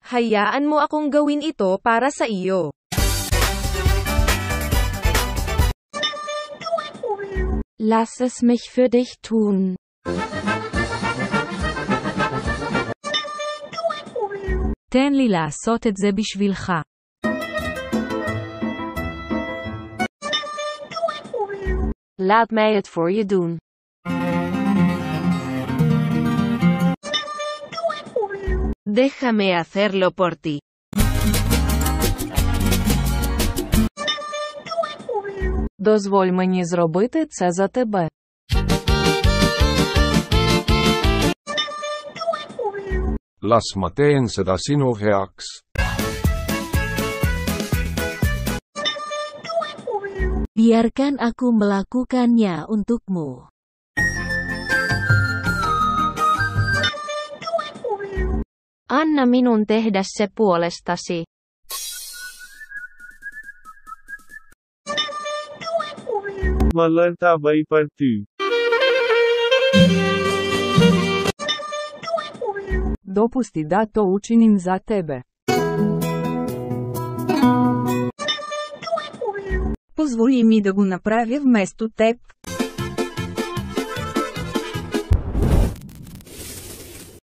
Hayaan mo akong gawin ito para sa iyo. Lass es mich für dich tun. תן לי לעשות את זה בשבילך. Laat mij het voor je doen. Déjame hacerlo por ti. Дозволь мені зробити це за тебе. Las ma teen seda sinu heaks. Biarkan aku melakukannya untukmu. Anna minun tehdä se puolestasi. Malartabay party. Dopusti da to učinim za tebe. Позволи ми да го направя вместо теб.